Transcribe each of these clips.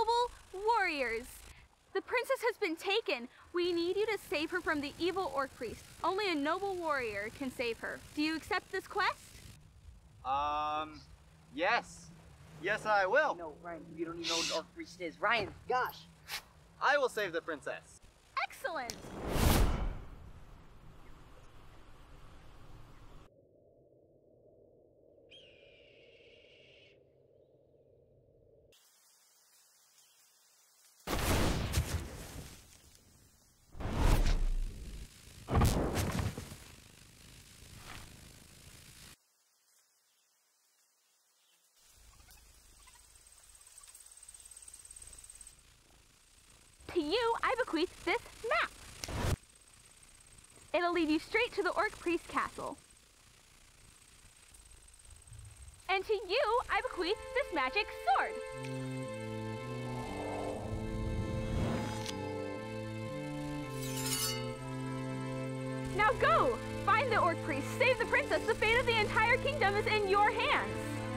noble warriors. The princess has been taken. We need you to save her from the evil Orc Priest. Only a noble warrior can save her. Do you accept this quest? Yes. Yes, I will. No, Ryan, you don't even know what an Orc Priest is. Ryan, gosh. I will save the princess. Excellent. To you, I bequeath this map. It'll lead you straight to the Orc Priest castle. And to you, I bequeath this magic sword. Now go! Find the Orc Priest, save the princess. The fate of the entire kingdom is in your hands.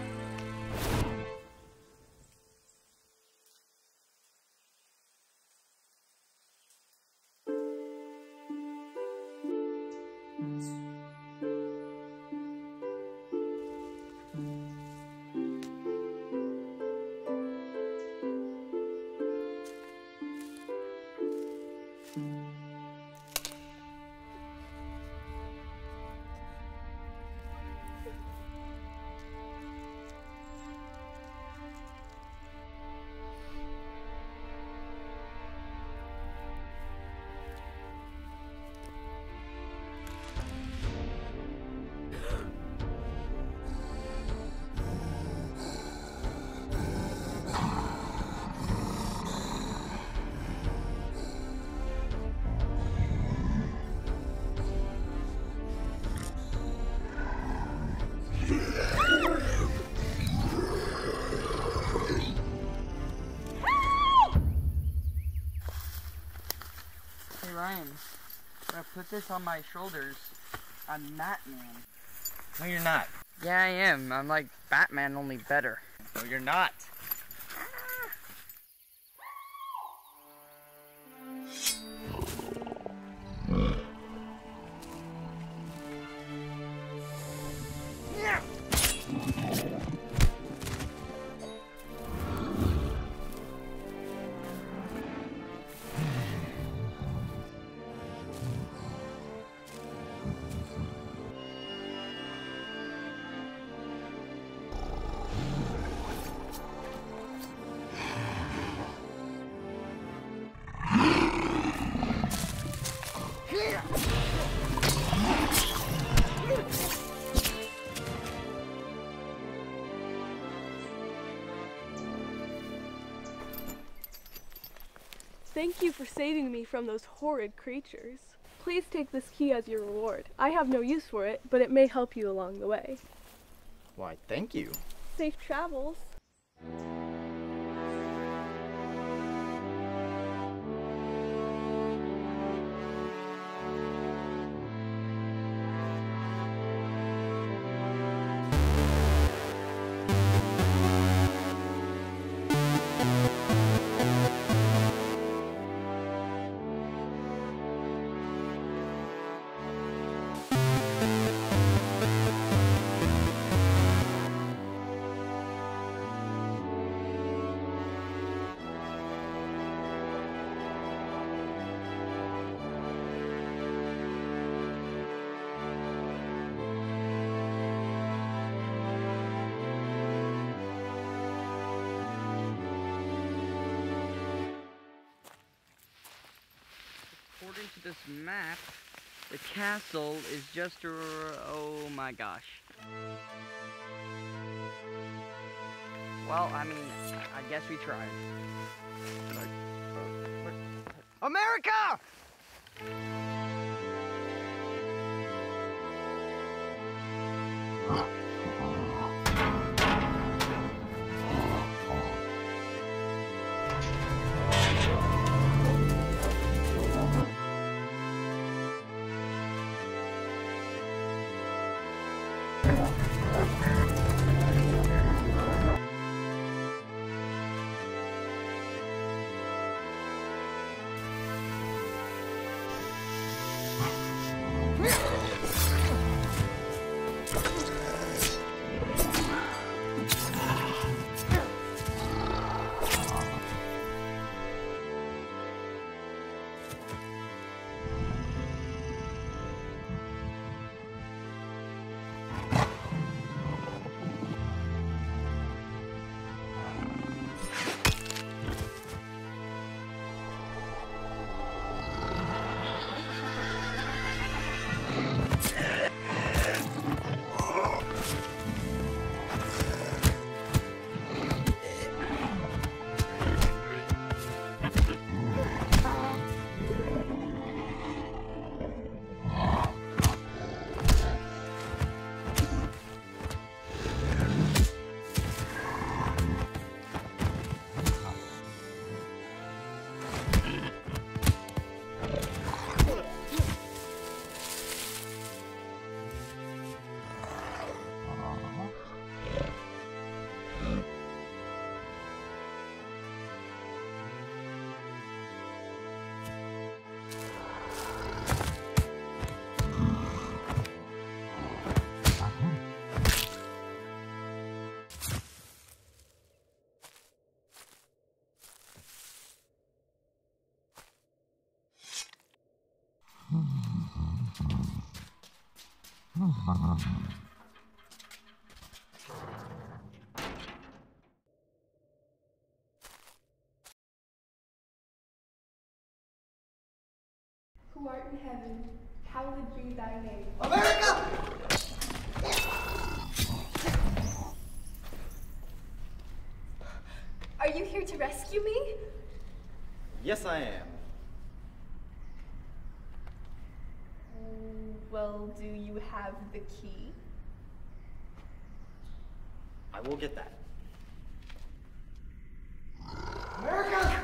Ryan, when I put this on my shoulders, I'm Batman. No, you're not. Yeah, I am. I'm like Batman, only better. No, you're not. Thank you for saving me from those horrid creatures. Please take this key as your reward. I have no use for it, but it may help you along the way. Why, thank you. Safe travels. According to this map, the castle is just oh my gosh. Well, I mean, I guess we tried. America! Who art in heaven, hallowed be thy name. America! Are you here to rescue me? Yes, I am. Well, do you have the key? I will get that. America!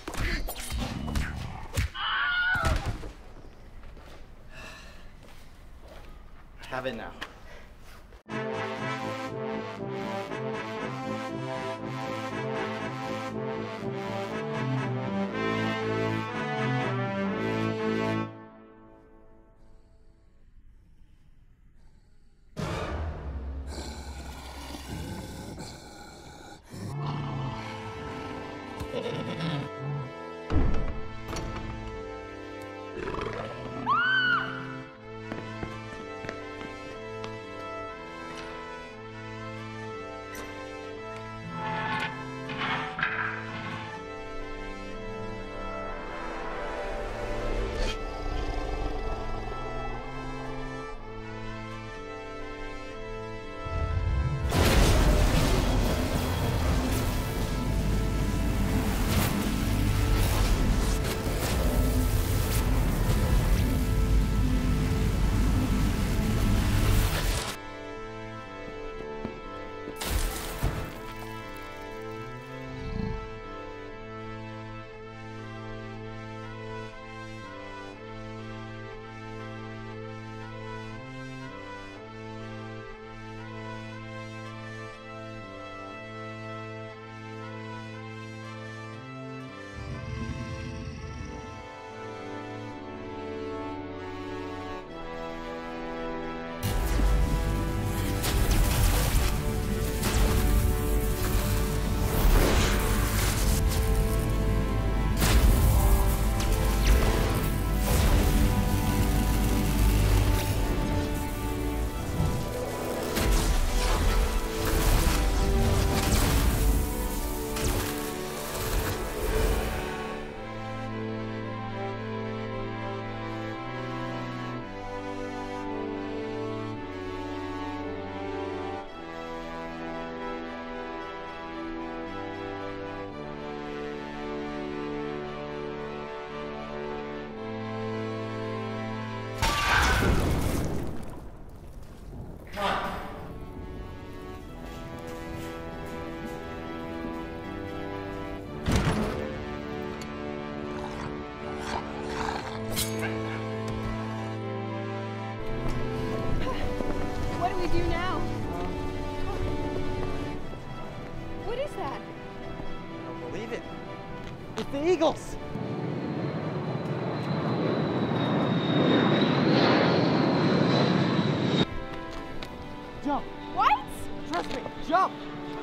I have it now. do now? What is that? I don't believe it. It's the eagles! Jump! What? Trust me, jump!